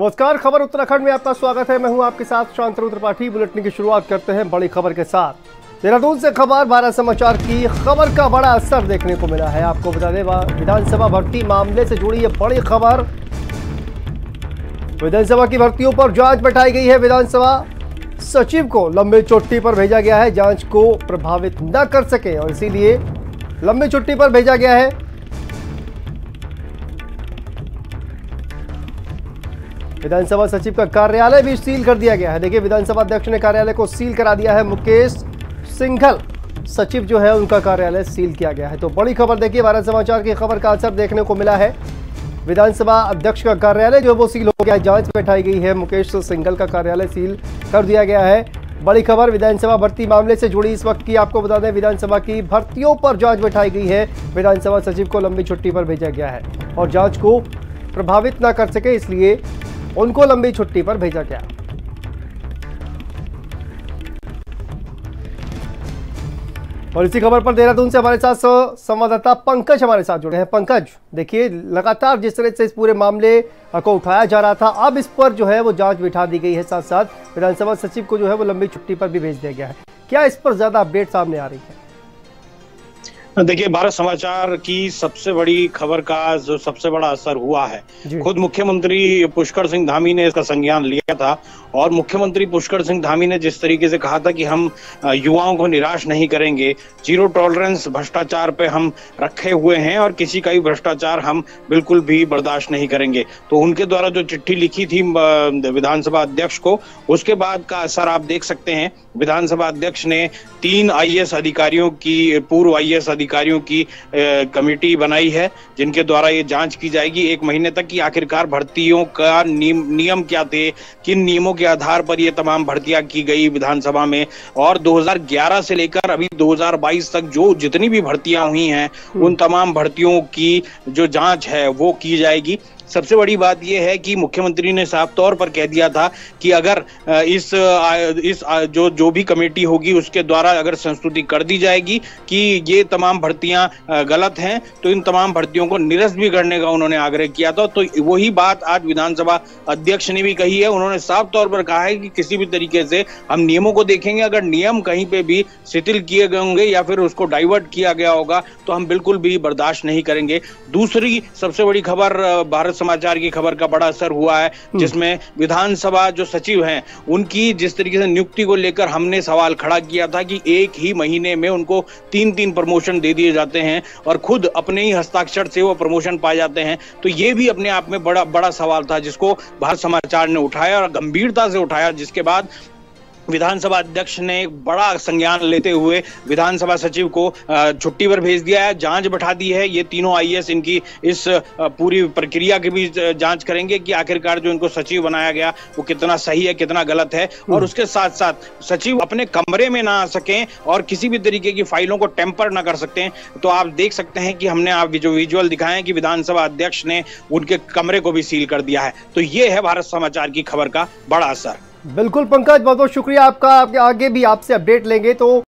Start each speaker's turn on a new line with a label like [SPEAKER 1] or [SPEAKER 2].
[SPEAKER 1] नमस्कार, खबर उत्तराखंड में आपका स्वागत है। मैं हूं आपके साथ शांतनु त्रिपाठी। बुलेटिन की शुरुआत करते हैं बड़ी खबर के साथ। देहरादून से खबर, भारत समाचार की खबर का बड़ा असर देखने को मिला है। आपको बता दें, विधानसभा भर्ती मामले से जुड़ी ये बड़ी खबर। विधानसभा की भर्तियों पर जांच बैठाई गई है। विधानसभा सचिव को लंबी छुट्टी पर भेजा गया है, जांच को प्रभावित न कर सके और इसीलिए लंबी छुट्टी पर भेजा गया है। विधानसभा सचिव का कार्यालय भी सील कर दिया गया है। देखिए, विधानसभा अध्यक्ष ने कार्यालय को सील करा दिया है। मुकेश सिंघल सचिव जो है, उनका कार्यालय सील किया गया है। तो बड़ी खबर देखिए, भारत समाचार की खबर का असर देखने को मिला है। विधानसभा अध्यक्ष का कार्यालय जो है वो सील हो गया है, जांच बैठाई गई है। मुकेश सिंघल का कार्यालय सील कर दिया गया है। बड़ी खबर विधानसभा भर्ती मामले से जुड़ी इस वक्त की। आपको बता दें, विधानसभा की भर्तियों पर जांच बैठाई गई है। विधानसभा सचिव को लंबी छुट्टी पर भेजा गया है और जांच को प्रभावित न कर सके, इसलिए उनको लंबी छुट्टी पर भेजा गया। और इसी खबर पर देहरादून से हमारे साथ संवाददाता पंकज हमारे साथ जुड़े हैं। पंकज, देखिए, लगातार जिस तरह से इस पूरे मामले को उठाया जा रहा था, अब इस पर जो है वो जांच बिठा दी गई है। साथ साथ विधानसभा सचिव को जो है वो लंबी छुट्टी पर भी भेज दिया गया है। क्या इस पर ज्यादा अपडेट सामने आ रही है?
[SPEAKER 2] देखिए, भारत समाचार की सबसे बड़ी खबर का जो सबसे बड़ा असर हुआ है, खुद मुख्यमंत्री पुष्कर सिंह धामी ने इसका संज्ञान लिया था। और मुख्यमंत्री पुष्कर सिंह धामी ने जिस तरीके से कहा था कि हम युवाओं को निराश नहीं करेंगे, जीरो टॉलरेंस भ्रष्टाचार पे हम रखे हुए हैं और किसी का भी भ्रष्टाचार हम बिल्कुल भी बर्दाश्त नहीं करेंगे, तो उनके द्वारा जो चिट्ठी लिखी थी विधानसभा अध्यक्ष को, उसके बाद का असर आप देख सकते हैं। विधानसभा अध्यक्ष ने 3 आईएएस अधिकारियों की, पूर्व आईएएस अधिकारियों की कमेटी बनाई है, जिनके द्वारा ये जांच की जाएगी 1 महीने तक कि आखिरकार भर्तियों का नियम क्या थे, किन नियमों के आधार पर ये तमाम भर्तियां की गई विधानसभा में। और 2011 से लेकर अभी 2022 तक जो जितनी भी भर्तियां हुई हैं, उन तमाम भर्तियों की जो जांच है वो की जाएगी। सबसे बड़ी बात यह है कि मुख्यमंत्री ने साफ तौर पर कह दिया था कि अगर इस जो भी कमेटी होगी उसके द्वारा अगर संस्तुति कर दी जाएगी कि ये तमाम भर्तियां गलत हैं, तो इन तमाम भर्तियों को निरस्त भी करने का उन्होंने आग्रह किया था। तो वही बात आज विधानसभा अध्यक्ष ने भी कही है। उन्होंने साफ तौर पर कहा है कि किसी भी तरीके से हम नियमों को देखेंगे, अगर नियम कहीं पे भी शिथिल किए गए होंगे या फिर उसको डाइवर्ट किया गया होगा तो हम बिल्कुल भी बर्दाश्त नहीं करेंगे। दूसरी सबसे बड़ी खबर, भारत समाचार की खबर का बड़ा असर हुआ है, जिसमें विधानसभा जो सचिव हैं, उनकी जिस तरीके से नियुक्ति को लेकर हमने सवाल खड़ा किया था कि एक ही महीने में उनको 3-3 प्रमोशन दे दिए जाते हैं और खुद अपने ही हस्ताक्षर से वो प्रमोशन पाए जाते हैं, तो ये भी अपने आप में बड़ा सवाल था, जिसको भारत समाचार ने उठाया और गंभीरता से उठाया। जिसके बाद विधानसभा अध्यक्ष ने बड़ा संज्ञान लेते हुए विधानसभा सचिव को छुट्टी पर भेज दिया है, जांच बैठा दी है। ये तीनों आईएएस इनकी इस पूरी प्रक्रिया की भी जांच करेंगे कि आखिरकार जो इनको सचिव बनाया गया वो कितना सही है, कितना गलत है। और उसके साथ साथ सचिव अपने कमरे में ना आ सकें और किसी भी तरीके की फाइलों को टेम्पर ना कर सकते हैं। तो आप देख सकते हैं कि हमने आप जो विजुअल दिखाए हैं कि विधानसभा अध्यक्ष ने उनके कमरे को भी सील कर दिया है। तो ये है भारत समाचार की खबर का बड़ा असर।
[SPEAKER 1] बिल्कुल पंकज, बहुत बहुत शुक्रिया आपका। आगे भी आपसे अपडेट लेंगे। तो